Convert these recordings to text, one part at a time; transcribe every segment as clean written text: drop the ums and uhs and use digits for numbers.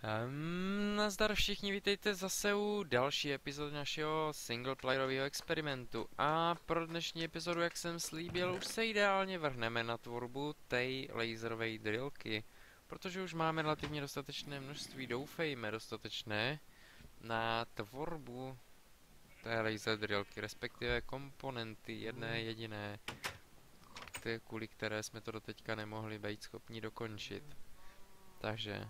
Nazdar všichni, vítejte zase u další epizody našeho singleplayerového experimentu. A pro dnešní epizodu, jak jsem slíbil, už se ideálně vrhneme na tvorbu té laserové drillky. Protože už máme relativně dostatečné množství, doufejme dostatečné, na tvorbu té laser drillky, respektive komponenty jedné jediné, kvůli které jsme to doteďka nemohli být schopni dokončit. Takže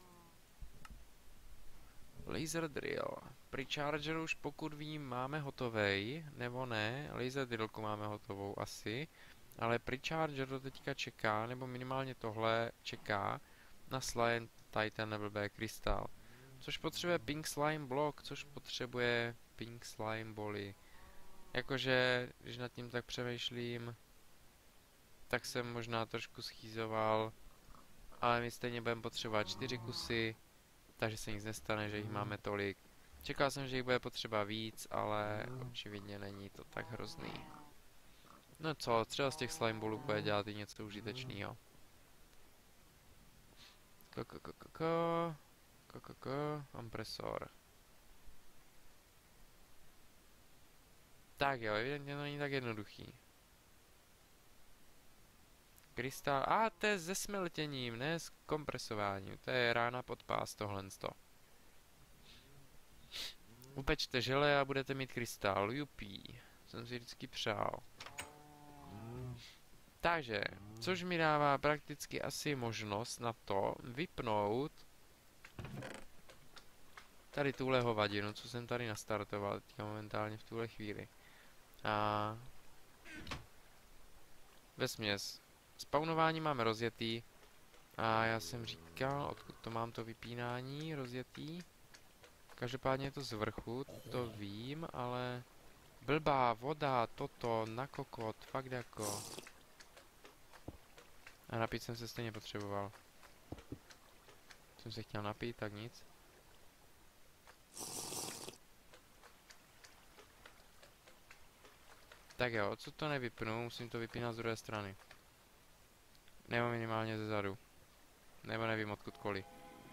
laser drill. Precharger už pokud vím máme hotovej, nebo ne, laser drillku máme hotovou asi, ale Precharger to teďka čeká, nebo minimálně tohle čeká na Slime Titan blbé krystal. Což potřebuje Pink Slime Block, což potřebuje Pink Slime Boli. Jakože, když nad tím tak přemýšlím, tak jsem možná trošku schýzoval, ale my stejně budeme potřebovat 4 kusy, takže se nic nestane, že jich máme tolik. Čekal jsem, že jich bude potřeba víc, ale očividně není to tak hrozný. No co, třeba z těch slime ballů bude dělat i něco užitečného. Kompresor. Tak jo, evidentně to není tak jednoduchý. Krystal, to je se smeltěním, ne s kompresováním, to je rána pod pás tohlensto. Upečte žele a budete mít krystal, jupí, jsem si vždycky přál. Takže, což mi dává prakticky asi možnost na to vypnout tady tuhle hovadinu, co jsem tady nastartoval teďka momentálně v tuhle chvíli. A vesměs, spawnování máme rozjetý a já jsem říkal, odkud to mám to vypínání rozjetý. Každopádně je to z vrchu, to vím, ale blbá voda, toto, na kokot, fakt jako. A napít jsem se stejně potřeboval. Jsem se chtěl napít, tak nic. Tak jo, odsud to nevypnu, musím to vypínat z druhé strany. Nebo minimálně ze zadu. Nebo nevím odkudkoliv.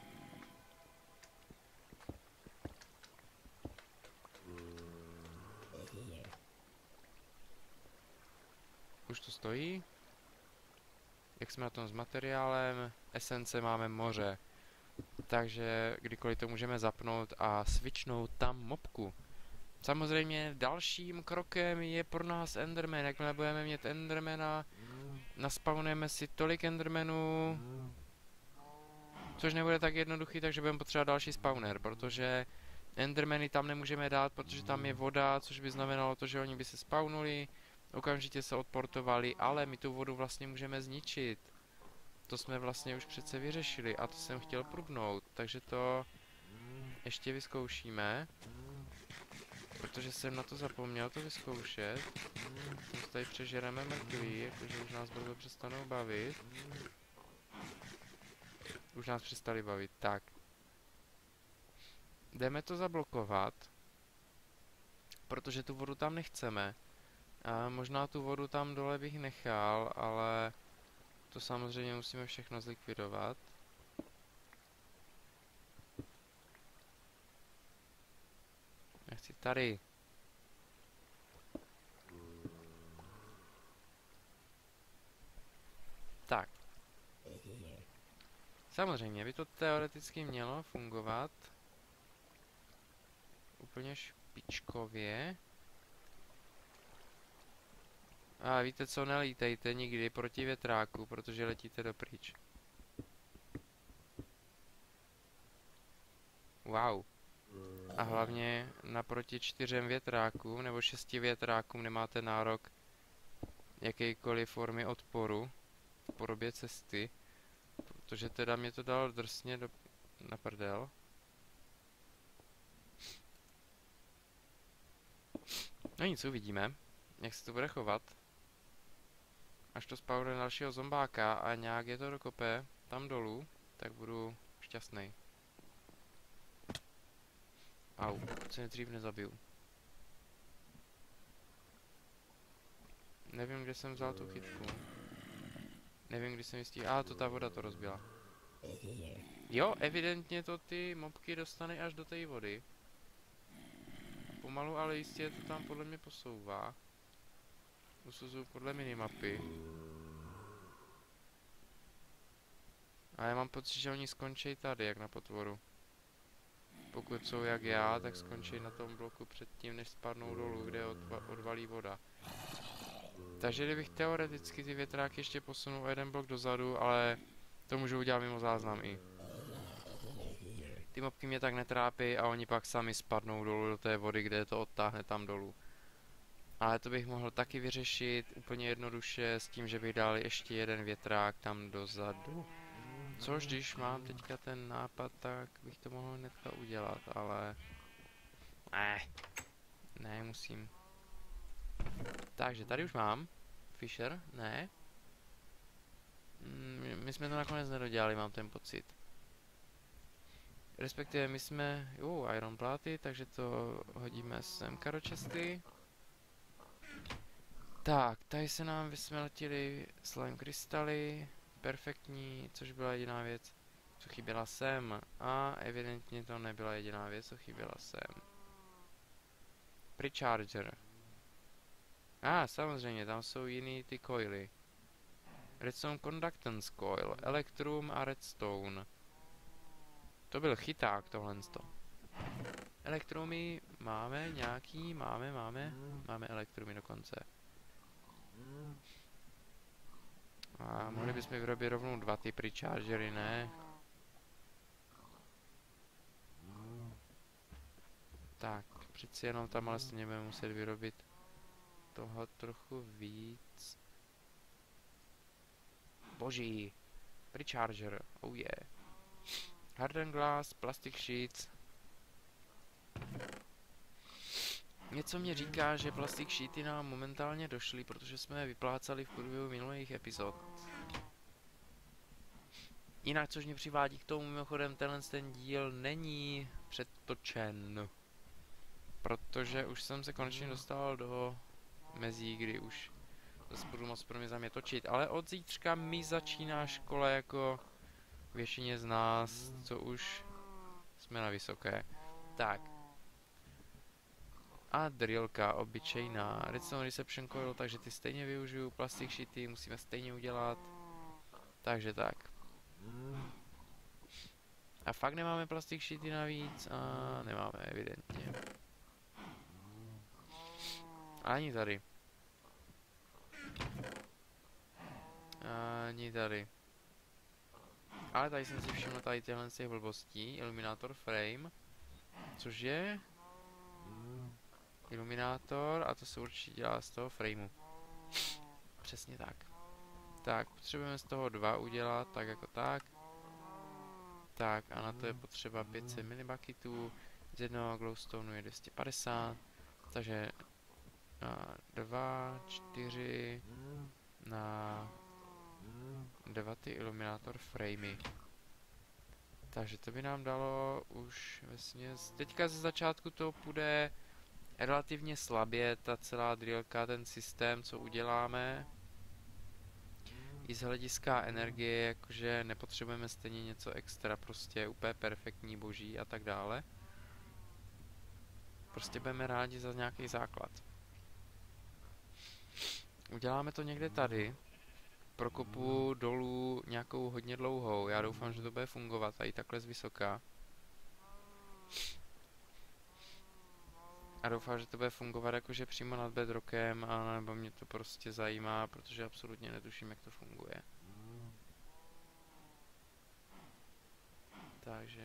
Už to stojí? Jak jsme na tom s materiálem? Esence máme moře. Takže kdykoliv to můžeme zapnout a switchnout tam mobku. Samozřejmě dalším krokem je pro nás Enderman. Jakmile budeme mít Endermana, naspawnujeme si tolik Endermanů, což nebude tak jednoduchý, takže budeme potřebovat další spawner, protože Endermany tam nemůžeme dát, protože tam je voda, což by znamenalo to, že oni by se spawnuli, okamžitě se odportovali, ale my tu vodu vlastně můžeme zničit. To jsme vlastně už přece vyřešili a to jsem chtěl prubnout, takže to ještě vyzkoušíme. Protože jsem na to zapomněl to vyzkoušet. Už tady přežereme mrtví, jakože už nás brzo přestanou bavit. Už nás přestali bavit, tak. Jdeme to zablokovat. Protože tu vodu tam nechceme. A možná tu vodu tam dole bych nechal, ale to samozřejmě musíme všechno zlikvidovat. Já chci tady. Tak. Samozřejmě by to teoreticky mělo fungovat. Úplně špičkově. A víte co, nelítejte nikdy proti větráku, protože letíte dopryč. Wow. A hlavně naproti 4 větrákům nebo 6 větrákům nemáte nárok jakékoliv formy odporu v podobě cesty, protože teda mě to dalo drsně na prdel. No nic, uvidíme, jak se to bude chovat. Až to spawnuje dalšího zombáka a nějak je to dokope tam dolů, tak budu šťastný. Au, co mě dřív nezabiju. Nevím, kde jsem vzal tu chytku. Nevím, kdy jsem jistý. To ta voda to rozbila. Jo, evidentně to ty mobky dostane až do té vody. Pomalu, ale jistě to tam podle mě posouvá. Usuzuju podle minimapy. A já mám pocit, že oni skončí tady, jak na potvoru. Pokud jsou jak já, tak skončí na tom bloku předtím, než spadnou dolů, kde odvalí voda. Takže kdybych teoreticky ty větráky ještě posunul o jeden blok dozadu, ale to můžu udělat mimo záznam i. Ty mobky mě tak netrápí a oni pak sami spadnou dolů do té vody, kde to odtáhne tam dolů. Ale to bych mohl taky vyřešit úplně jednoduše s tím, že bych dal ještě jeden větrák tam dozadu. Což když mám teďka ten nápad, tak bych to mohl hnedka udělat, ale... Ne, musím. Takže tady už mám. Fisher? Ne. My jsme to nakonec nedodělali, mám ten pocit. Respektive my jsme... iron pláty, takže to hodíme sem do česty. Tak, tady se nám vysmeltily slime krystaly. Perfektní, což byla jediná věc, co chyběla sem. A evidentně to nebyla jediná věc, co chyběla sem. Precharger. Samozřejmě, tam jsou jiný ty coily. Redstone Conductance Coil, Electrum a Redstone. To byl chyták tohle. Elektrumy máme nějaký, máme elektrumy dokonce. A mohli bychom vyrobit rovnou 2 ty prechargery, ne? Tak, přeci jenom tam ale stejně budeme muset vyrobit toho trochu víc. Boží, precharger, oh yeah. Hardened glass, plastic sheets. Něco mě říká, že plastic sheety nám momentálně došly, protože jsme je vyplácali v průběhu minulých epizod. Jinak, což mě přivádí k tomu, mimochodem, ten díl není předtočen. Protože už jsem se konečně dostal do mezí, kdy už zase budu moc pro mě za mě točit. Ale od zítřka mi začíná škola jako většině z nás, co už jsme na vysoké. Tak. A drillka obyčejná. Redstone Reception Coil, takže ty stejně využiju. Plastic sheety musíme stejně udělat. Takže tak. A fakt nemáme plastic sheety navíc? A nemáme, evidentně. Ani tady. Ani tady. Ale tady jsem si všiml tady tyhle z těch blbostí. Illuminator frame. Což je... Iluminátor a to se určitě dělá z toho frameu. Přesně tak. Tak, potřebujeme z toho 2 udělat, tak jako tak. Tak, a na to je potřeba 500 milibakitů. Z jednoho glowstoneu je 250. Takže 2, 4 na 2 ty iluminátor framey. Takže to by nám dalo už vesměs. Teďka ze začátku to půjde relativně slabě, ta celá drillka, ten systém, co uděláme. I z hlediska energie, jakože nepotřebujeme stejně něco extra, prostě úplně perfektní, boží a tak dále. Prostě budeme rádi za nějaký základ. Uděláme to někde tady. Prokopu dolů nějakou hodně dlouhou. Já doufám, že to bude fungovat i takhle z vysoka. A doufám, že to bude fungovat jakože přímo nad bedrockem, nebo mě to prostě zajímá, protože absolutně netuším, jak to funguje. Takže...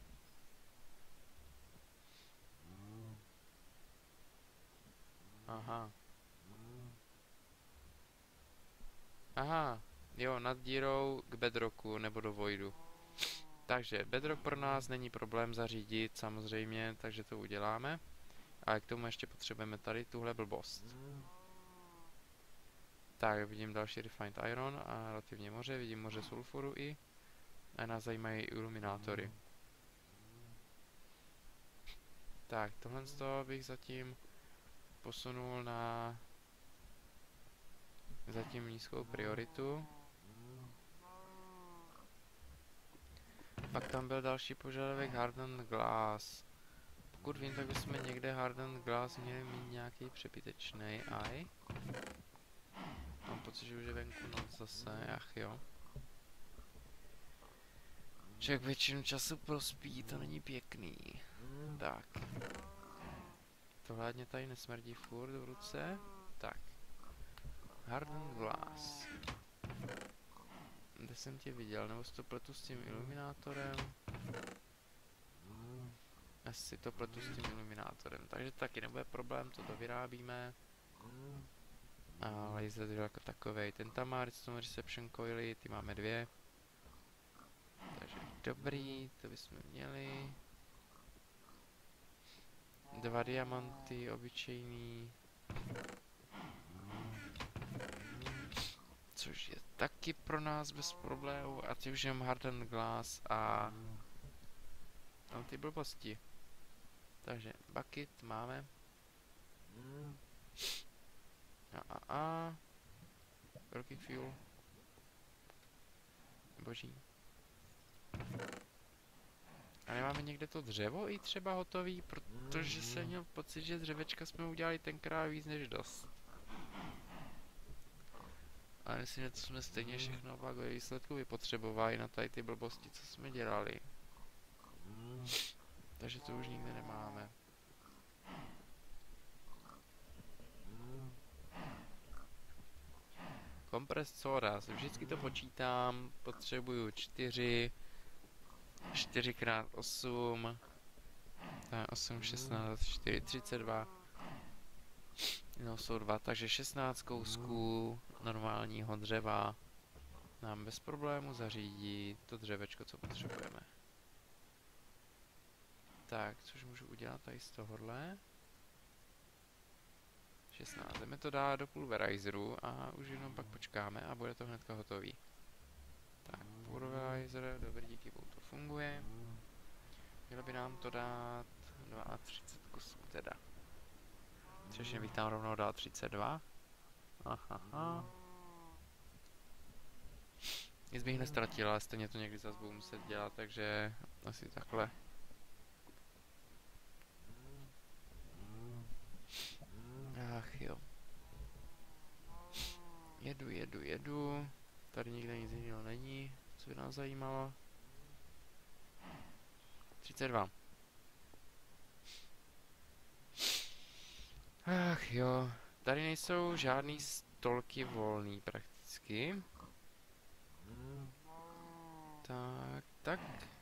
Aha, jo, nad dírou k bedrocku nebo do voidu. Takže bedrock pro nás není problém zařídit, samozřejmě, takže to uděláme. Ale k tomu ještě potřebujeme tady tuhle blbost. Tak, vidím další refined iron a relativně moře, vidím moře sulfuru i. A nás zajímají iluminátory. Tak, tohle z toho bych zatím posunul na zatím nízkou prioritu. Pak tam byl další požadavek Hardened Glass. Pokud vím, tak bychom někde Hardened Glass měli mít nějaký přebytečný aj. Mám pocit, že už je venku noc zase, ach jo. Člověk většinu času prospí, to není pěkný. Tak. To hlavně tady nesmrdí furt v ruce. Tak. Hardened Glass. Kde jsem tě viděl, nebo si to pletu s tím iluminátorem? Asi to pletu s tím iluminátorem, takže taky nebude problém, to vyrábíme. A laser jako takovej, ten tam má redstone reception coily, ty máme 2. Takže dobrý, to bychom měli. 2 diamanty, obyčejný. Což je taky pro nás bez problémů. A ty už jenom Hardened Glass a... No ty blbosti. Takže bucket máme. A. Velký fuel. Boží. A nemáme někde to dřevo i třeba hotový, protože jsem měl pocit, že dřevečka jsme udělali tenkrát víc než dost. Ale myslím, že to jsme stejně všechno pak ve výsledku vypotřebovali na tady ty blbosti, co jsme dělali. Takže to už nikde nemáme. Compressed soda, vždycky to počítám, potřebuju 4 4x8, 8, 16, 4, 32, no jsou 2, takže 16 kousků normálního dřeva nám bez problému zařídí to dřevečko, co potřebujeme. Tak, což můžu udělat tady z tohohle. 16, jdeme to dát do pulverizeru a už jenom pak počkáme a bude to hnedka hotový. Tak, pulverizer, dobrý, díky bohu to funguje. Mělo by nám to dát 32 kusů teda. Což bych tam rovnou dal 32. Aha. Nic bych nestratil, ale stejně to někdy zase budu muset dělat, takže asi takhle. Ach jo. Jedu. Tady nikde nic jiného není, co by nás zajímalo. 32. Ach jo. Tady nejsou žádný stolky volný prakticky. Tak.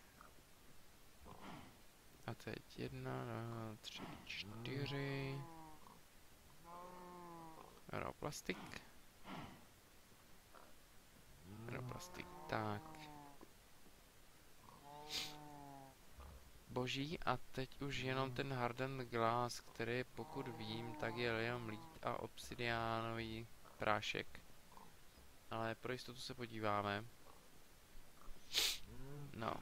A teď 1, 2, 3, 4. Aeroplastik. Tak. Boží, a teď už jenom ten Hardened Glass, který pokud vím, tak je jenom lít a obsidiánový prášek. Ale pro jistotu se podíváme. No.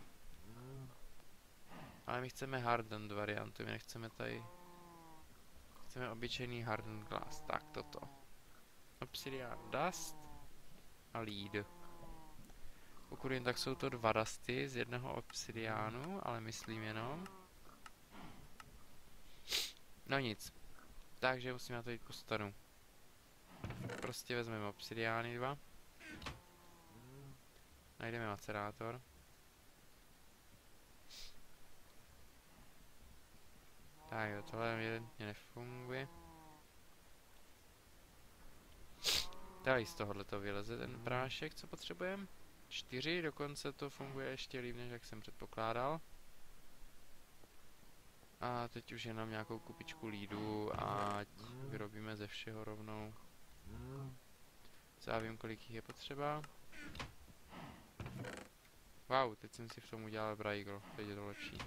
Ale my chceme Hardened variantu, my nechceme tady... Chceme obyčejný Hardened Glass, tak toto. Obsidian Dust a lead. Pokud jen tak jsou to 2 dusty z jednoho obsidiánu, ale myslím jenom. No nic. Takže musíme to jít po staru. Prostě vezmeme obsidiány 2. Najdeme macerátor. Tak jo, tohle evidentně nefunguje. Tady z tohohle to vyleze ten prášek, co potřebujeme. 4, dokonce to funguje ještě líp, než jak jsem předpokládal. A teď už jenom nějakou kupičku lídu, ať vyrobíme ze všeho rovnou. Co já vím, kolik jich je potřeba. Wow, teď jsem si v tom udělal brajgl, teď je to lepší.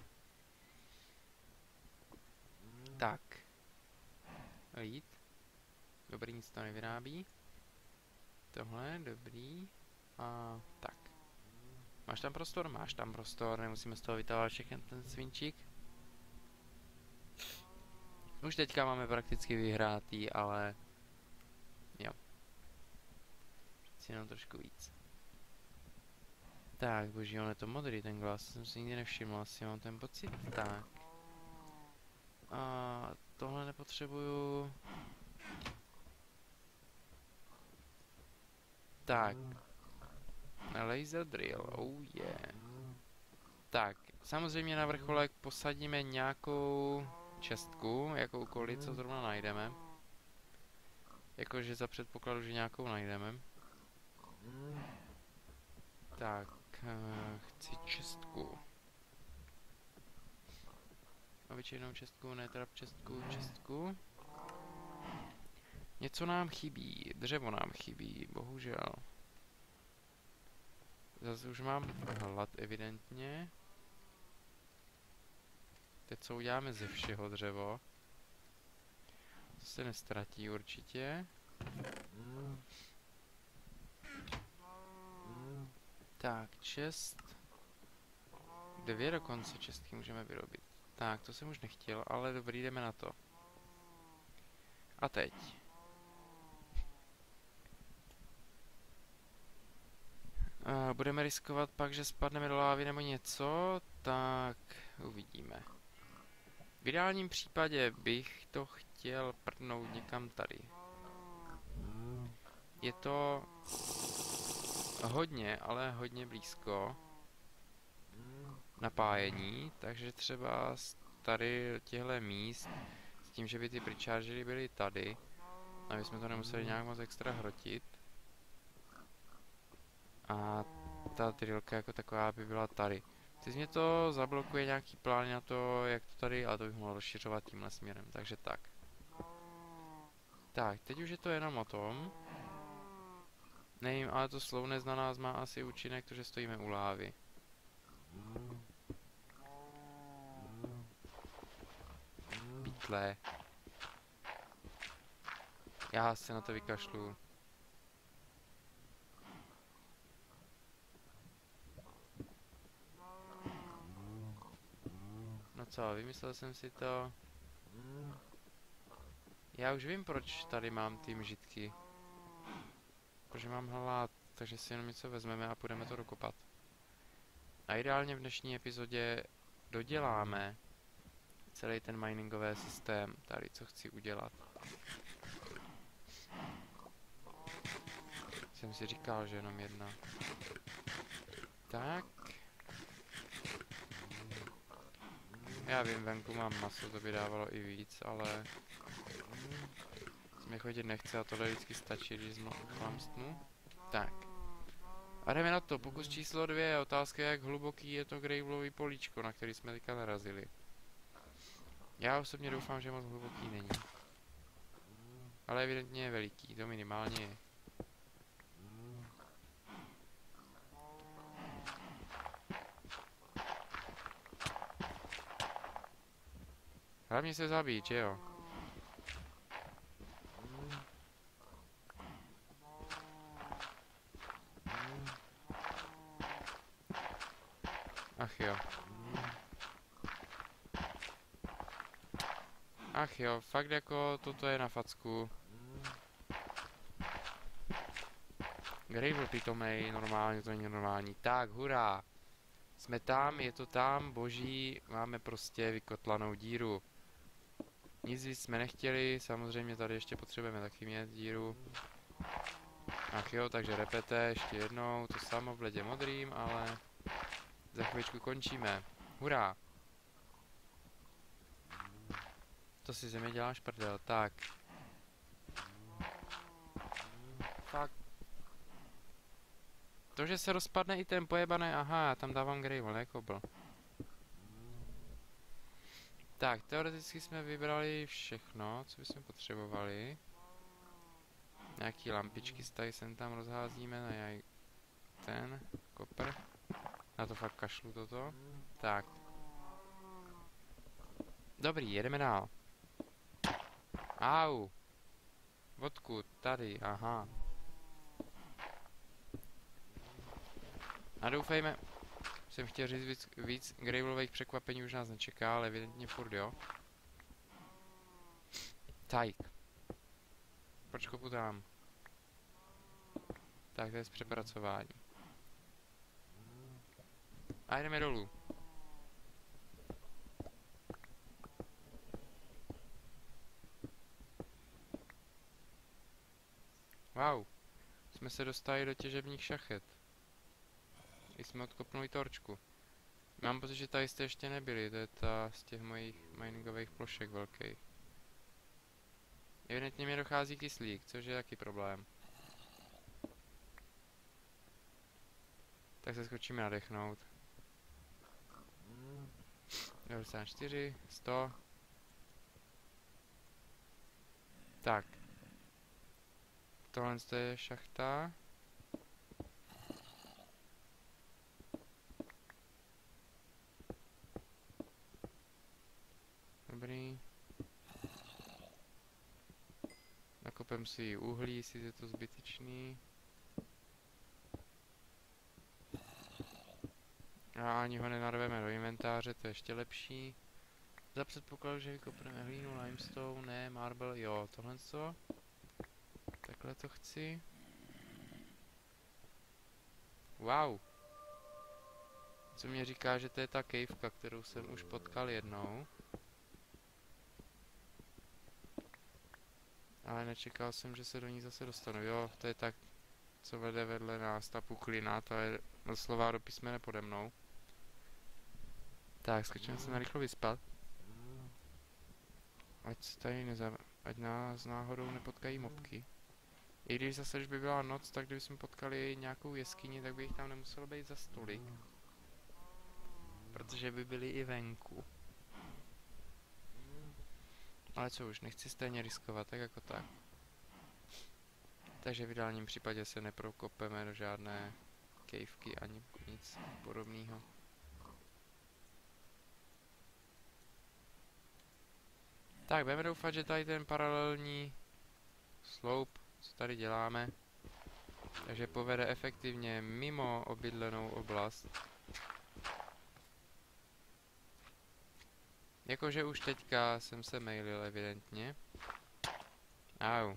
Tak. Lít. Dobrý, nic to nevyrábí. Tohle, dobrý. A tak. Máš tam prostor? Máš tam prostor, nemusíme z toho vytávat všechny ten svinčík. Už teďka máme prakticky vyhrátý, ale... Jo. Přeci jenom trošku víc. Tak, boží, on je to modrý ten glas, jsem si nikdy nevšiml, asi mám ten pocit. Tak. A tohle nepotřebuju. Tak. Laser drill, oh yeah. Tak, samozřejmě na vrcholek posadíme nějakou čestku, jakoukoliv, co zrovna najdeme. Jakože za předpokladu, že nějakou najdeme. Tak, chci čestku. Obyčejnou čestku, ne teda čestku. Něco nám chybí, dřevo nám chybí, bohužel. Zase už mám hlad evidentně. Teď co uděláme ze všeho dřevo. To se nestratí určitě. Tak, čest. 2 dokonce čestky můžeme vyrobit. Tak, to jsem už nechtěl, ale dobrý, jdeme na to. A teď. Budeme riskovat pak, že spadneme do lávy nebo něco, tak uvidíme. V ideálním případě bych to chtěl prdnout někam tady. Je to hodně, ale hodně blízko napájení, takže třeba z tady těchto míst, s tím, že by ty prechargery byly tady, aby jsme to nemuseli nějak moc extra hrotit. A ta drillka jako taková by byla tady. Teď mě to zablokuje nějaký plán na to, jak to tady, ale to bych mohl rozšiřovat tímhle směrem, takže tak. Tak, teď už je to jenom o tom. Nevím, ale to slowness na nás má asi účinek, to, že stojíme u lávy. Pytle. Já se na to vykašlu. No co, vymyslel jsem si to. Já už vím, proč tady mám ty mžitky. Protože mám hlad, takže si jenom něco vezmeme a půjdeme to dokopat. A ideálně v dnešní epizodě doděláme celý ten miningový systém, tady co chci udělat. Jsem si říkal, že jenom jedna. Tak. Já vím, venku mám maso, to by dávalo i víc, ale mě chodit nechce a tohle vždycky stačí, když chlamstnu. Tak. A jdeme na to, pokus číslo 2, otázka, jak hluboký je to gravelový políčko, na který jsme teďka narazili. Já osobně doufám, že moc hluboký není. Ale evidentně je veliký, to minimálně je. Hlavně se zabít, že jo? Ach jo. Ach jo, fakt jako toto je na facku. Gravel pitomej, normálně to není normální. Tak, hurá. Jsme tam, je to tam, boží, máme prostě vykotlanou díru. Nic víc jsme nechtěli, samozřejmě tady ještě potřebujeme taky mít díru. Ach jo, takže repete ještě jednou, to samo v ledě modrým, ale za chvíličku končíme. Hurá! To si země děláš prdel, tak. Fakt. To, že se rozpadne i ten pojebaný, aha, já tam dávám gravel, ne kobl. Tak, teoreticky jsme vybrali všechno, co bychom potřebovali. Nějaký lampičky tady sem tam rozházíme, na ten kopr. Na to fakt kašlu toto. Tak. Dobrý, jedeme dál. Au. Odkud? Tady, aha. A doufejme. Jsem chtěl říct víc gravelových překvapení už nás nečeká, ale evidentně furt jo. Tak. Proč kopu tam? Tak to je z přepracování. A jdeme dolů. Wow. Jsme se dostali do těžebních šachet. I jsme odkopnuli torčku. Mám pocit, že tady jste ještě nebyli, to je ta z těch mojich miningových plošek velkých. Evidentně mi dochází kyslík, což je taky problém. Tak se skočíme nadechnout. 94, 100. Tak. Tohle je šachta. Dobrý. Nakopem si uhlí, jestli je to zbytečný. A ani ho nenarveme do inventáře, to je ještě lepší. Za předpokladu, že vykopneme hlínu, limestone, ne, marble, jo, tohle co. Takhle to chci. Wow. Co mě říká, že to je ta kejvka, kterou jsem už potkal jednou. Ale nečekal jsem, že se do ní zase dostanu. Jo, to je tak, co vede vedle nás, ta puklina, to je doslova do písmene pode mnou. Tak, skočíme se narychlo vyspat. Ať nás náhodou nepotkají mobky. I když zase, když by byla noc, tak kdybychom potkali nějakou jeskyni, tak by jich tam nemuselo být za stolik. Protože by byli i venku. Ale co už, nechci stejně riskovat, tak jako tak. Takže v ideálním případě se neprokopeme do žádné kejvky ani nic podobného. Tak, budeme doufat, že tady ten paralelní sloup, co tady děláme, takže povede efektivně mimo obydlenou oblast. Jakože už teďka jsem se mailil evidentně. Au.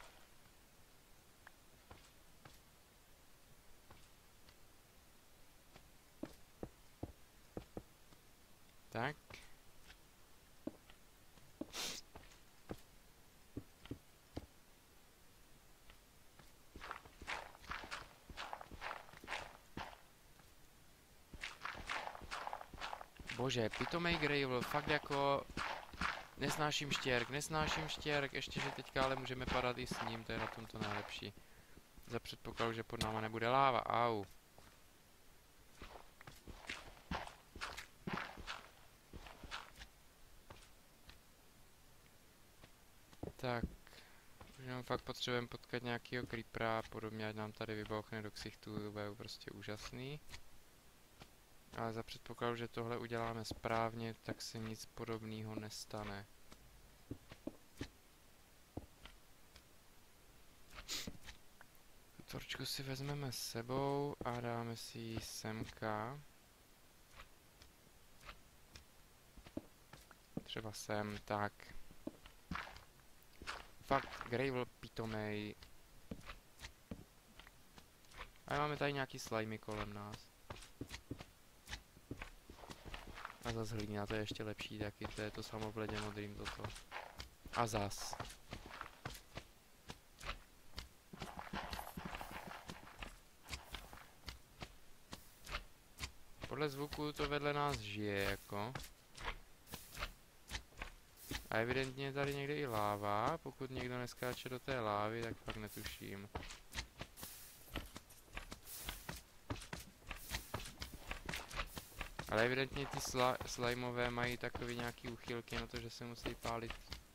Tak. Bože, pitomej gravel, fakt jako... nesnáším štěrk, ještě že teďka ale můžeme padat i s ním, to je na tom to nejlepší. Za předpokladu, že pod náma nebude láva, au. Tak, už jenom fakt potřebujeme potkat nějakýho creepera a podobně, ať nám tady vybouchne do ksichtu, to bude prostě úžasný. Ale za předpokladu, že tohle uděláme správně, tak se nic podobného nestane. Tu torčku si vezmeme s sebou a dáme si ji semka. Třeba sem, tak. Fakt, gravel pitomej. A máme tady nějaký slimy kolem nás. A zas hlína, to je ještě lepší taky, to je to samo v ledě modrým toto. A zas. Podle zvuku to vedle nás žije, jako. A evidentně je tady někde i láva, pokud někdo neskáče do té lávy, tak fakt netuším. Ale evidentně ty slimeové mají takový nějaký úchylky na to, že se musí pálit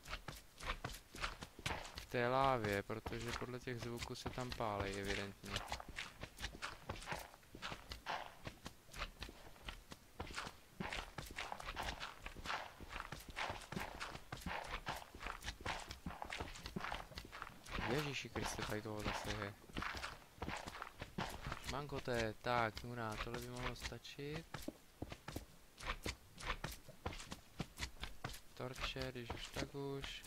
v té lávě, protože podle těch zvuků se tam pálí evidentně. Ježíši Kriste, tady toho zase je. Mankote, tak, hurá, tohle by mohlo stačit. Torče, když už tak už.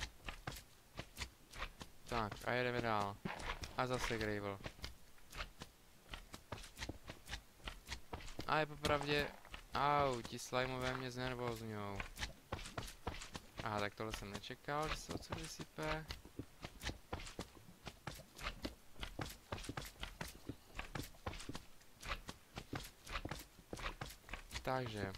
Tak, a jedeme dál. A zase gravel. A je popravdě Au, ti slimeové mě znervózňujou. Aha, tak tohle jsem nečekal, že se odsud vysype. Takže.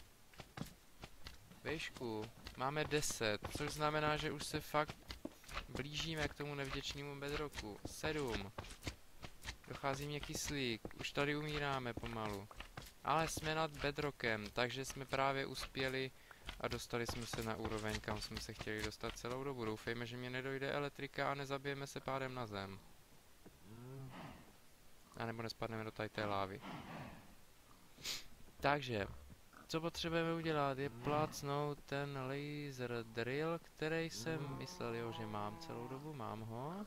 Vejšku máme 10, což znamená, že už se fakt blížíme k tomu nevděčnému bedrocku. 7. Dochází mě kyslík, už tady umíráme pomalu. Ale jsme nad bedrockem, takže jsme právě uspěli a dostali jsme se na úroveň, kam jsme se chtěli dostat celou dobu. Doufejme, že mě nedojde elektrika a nezabijeme se pádem na zem. A nebo nespadneme do tady té lávy. Takže, co potřebujeme udělat, je plácnout ten laser drill, který jsem myslel, jo, že mám celou dobu, mám ho.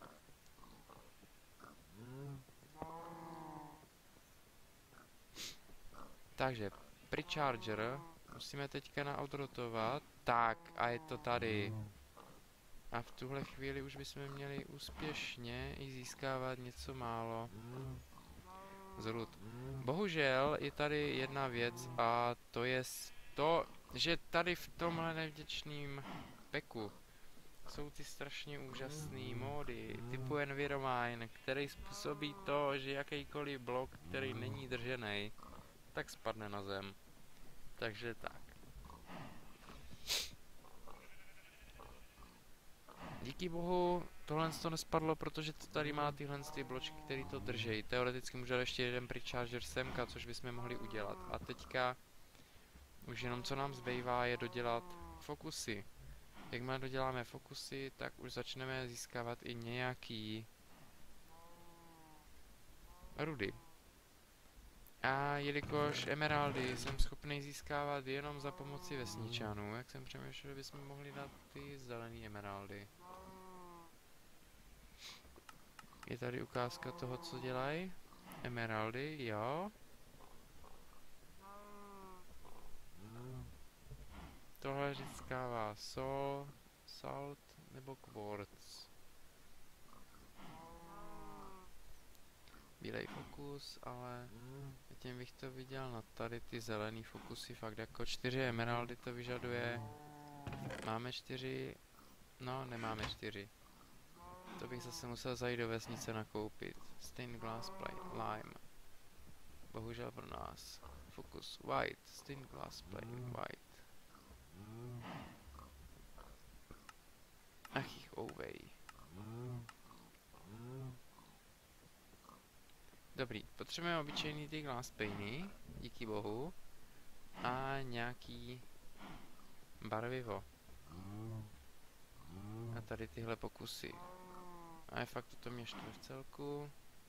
Takže, precharger musíme teďka naodrotovat. Tak, a je to tady. A v tuhle chvíli už bychom měli úspěšně i získávat něco málo z rud. Bohužel je tady jedna věc a to je to, že tady v tomhle nevděčným peku jsou ty strašně úžasné módy typu Enviromine, který způsobí to, že jakýkoliv blok, který není držený, tak spadne na zem. Takže tak. Díky bohu tohle to nespadlo, protože to tady má tyhle ty bločky, které to drží. Teoreticky může ještě jeden precharger semka, což bychom mohli udělat. A teďka už jenom co nám zbývá je dodělat fokusy. Jakmile doděláme fokusy, tak už začneme získávat i nějaký rudy. A jelikož emeraldy jsem schopný získávat jenom za pomoci vesničanů, jak jsem přemýšlel, že bychom mohli dát ty zelené emeraldy. Je tady ukázka toho, co dělají. Emeraldy, jo. Tohle získává sol, salt nebo quartz. Bílej fokus, ale tím bych to viděl na tady ty zelený fokusy, fakt jako 4 emeraldy to vyžaduje. Máme 4, no nemáme 4. To bych zase musel zajít do vesnice nakoupit. Stained glass plate, lime. Bohužel pro nás. Focus white, stained glass plate, white. Ach jich ouvej. Dobrý, potřebujeme obyčejný ty glass painy, díky bohu. A nějaký barvivo. A tady tyhle pokusy. A je fakt to mě štve v celku.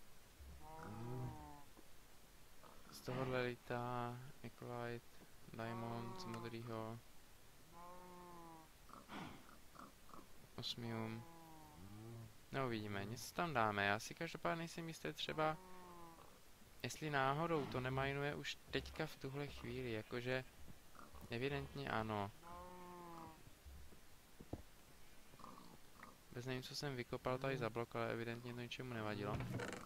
Z tohohle lítá Nikolite, Diamond z modrýho. Osmium. No uvidíme, něco tam dáme. Já si každopádně nejsem jistý třeba, jestli náhodou to nemajnuje už teďka v tuhle chvíli, jakože evidentně ano. Bez nevím, co jsem vykopal tady za blok, ale evidentně to ničemu nevadilo.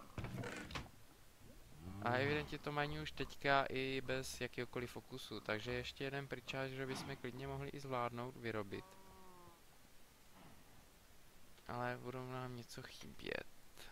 A evidentně to mají už teďka i bez jakéhokoliv fokusu, takže ještě jeden precharger bychom klidně mohli i zvládnout vyrobit. Ale budou nám něco chybět.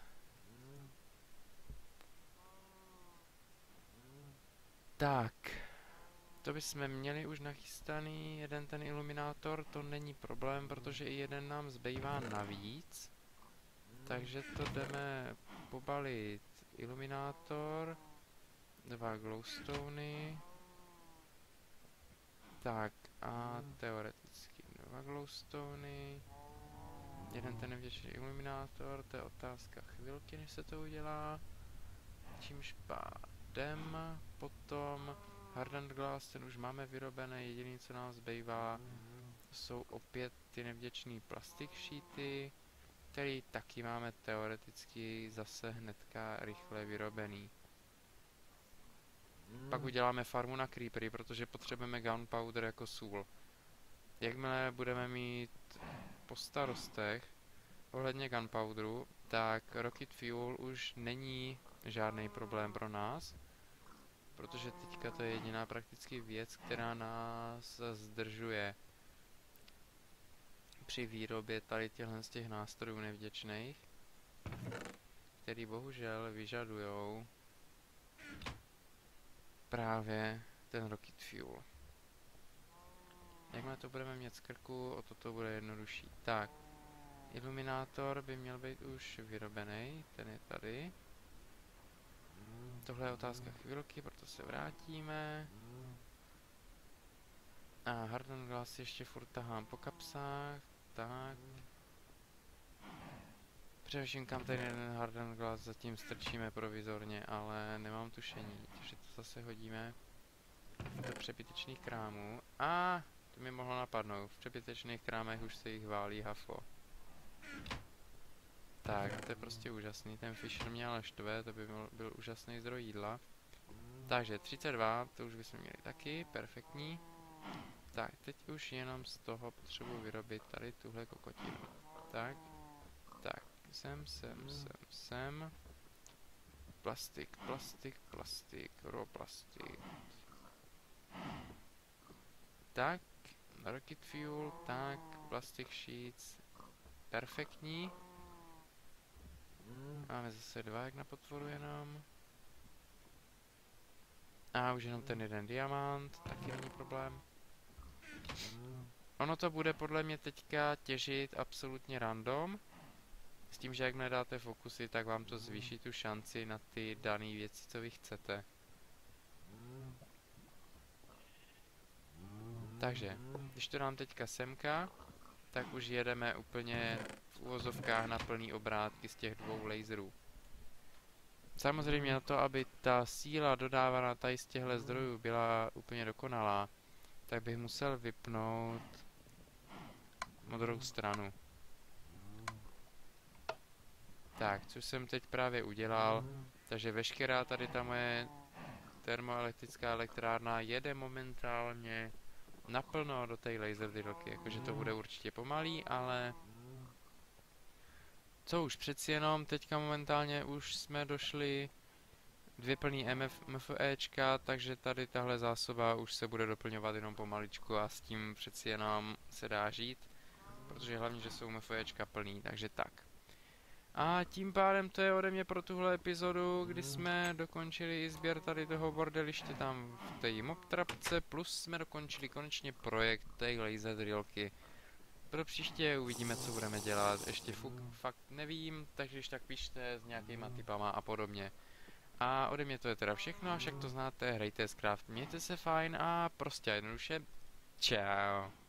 Tak. To bychom měli už nachystaný, jeden ten iluminátor, to není problém, protože i jeden nám zbývá navíc. Takže to jdeme pobalit. Iluminátor, 2 glowstony. Tak a teoreticky 2 glowstony. Jeden ten nevděčný iluminátor, to je otázka chvilky, než se to udělá. Čímž pádem potom Hardened Glass, ten už máme vyrobený, jediný co nám zbývá jsou opět ty nevděčný plastic sheety, který taky máme teoreticky zase hnedka rychle vyrobený. Pak uděláme farmu na creepery, protože potřebujeme gunpowder jako sůl. Jakmile budeme mít po starostech ohledně gunpowderu, tak rocket fuel už není žádný problém pro nás. protože teďka to je jediná prakticky věc, která nás zdržuje při výrobě tady těchhle z těch nástrojů nevděčných, který bohužel vyžadujou právě ten Rocket Fuel. Jakmile to budeme mít z krku, o toto bude jednodušší. Tak, iluminátor by měl být už vyrobený, ten je tady. Tohle je otázka chvilky, proto se vrátíme. A Hardened Glass ještě furt tahám po kapsách, tak. Především kam ten jeden Hardened Glass zatím strčíme provizorně, ale nemám tušení, takže to zase hodíme do přebytečných krámů. A to mi mohlo napadnout, v přebytečných krámech už se jich válí hafo. Tak, to je prostě úžasný, ten Fisher mě ale štve, to by byl úžasný zdroj jídla. Takže 32, to už bychom měli taky, perfektní. Tak, teď už jenom z toho potřebuji vyrobit tady tuhle kokotinu. Tak, sem. Plastik, roplastik. Tak, rocket fuel, tak, plastic sheets, perfektní. Máme zase 2 jak na potvoru jenom. A už jenom ten jeden diamant, taky není problém. Ono to bude podle mě teďka těžit absolutně random. S tím, že jak dáte fokusy, tak vám to zvýší tu šanci na ty dané věci, co vy chcete. Takže, když to dám teďka semka, tak už jedeme úplně v uvozovkách na plný obrátky z těch 2 laserů. Samozřejmě na to, aby ta síla dodávaná tady z těchto zdrojů byla úplně dokonalá, tak bych musel vypnout modrou stranu. Tak, což jsem teď právě udělal, takže veškerá tady ta moje termoelektrická elektrárna jede momentálně naplno do té laser drillky, jakože to bude určitě pomalý, ale co už přeci jenom, teďka momentálně už jsme došli 2 plný MFEčka, takže tady tahle zásoba už se bude doplňovat jenom pomaličku a s tím přeci jenom se dá žít, protože hlavně, že jsou MFEčka plný, takže tak. A tím pádem to je ode mě pro tuhle epizodu, kdy jsme dokončili i sběr tady toho bordeliště tam v té mob trapce, plus jsme dokončili konečně projekt té laser drillky. Pro příště uvidíme, co budeme dělat, ještě fakt nevím, takže když tak píšte s nějakýma tipama a podobně. A ode mě to je teda všechno, a však to znáte, hrajte Scraft, mějte se fajn a prostě jednoduše, čau.